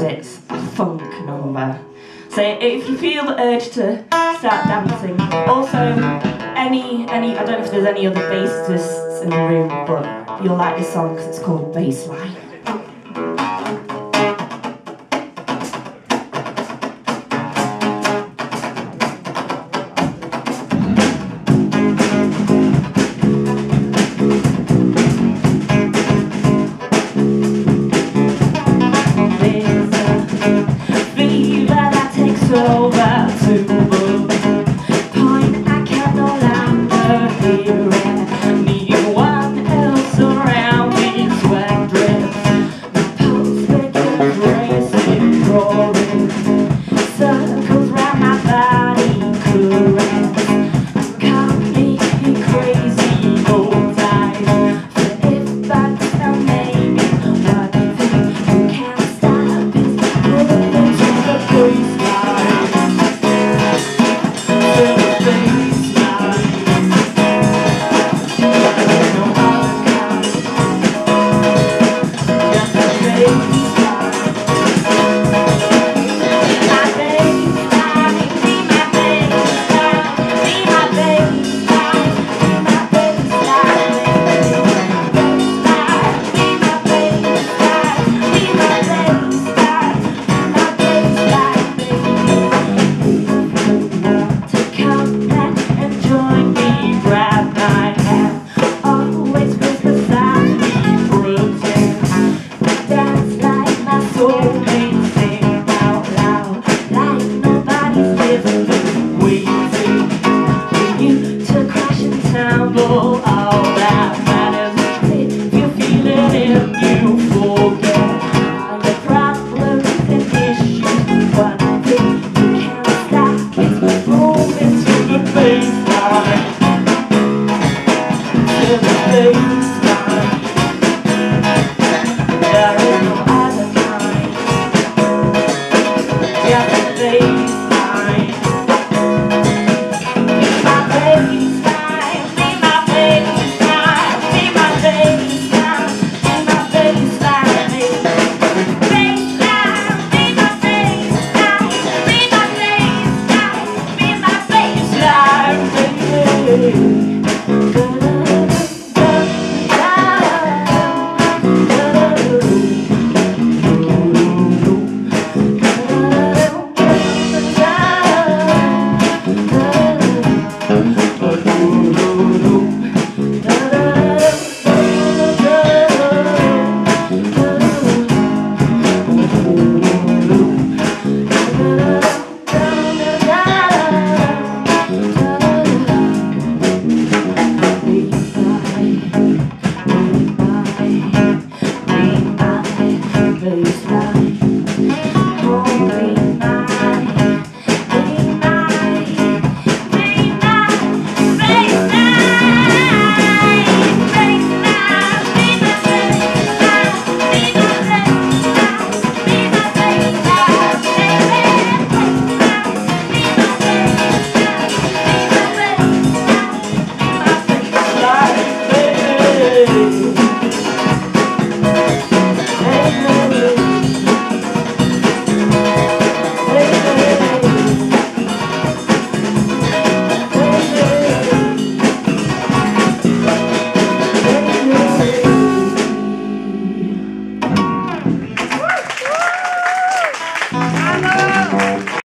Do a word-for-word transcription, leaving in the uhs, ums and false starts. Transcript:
It's a funk number. So if you feel the urge to start dancing, also any, any I don't know if there's any other bassists in the room, but you'll like this song because it's called Bassline. Over to the point I can no longer hear it. Anyone else around me sweat drips. My pulse begins racing, roaring. Circles round my body, caress. Can't make me crazy all time. But if that's a maybe, one thing you can't stop is moving to the baseline. Yeah.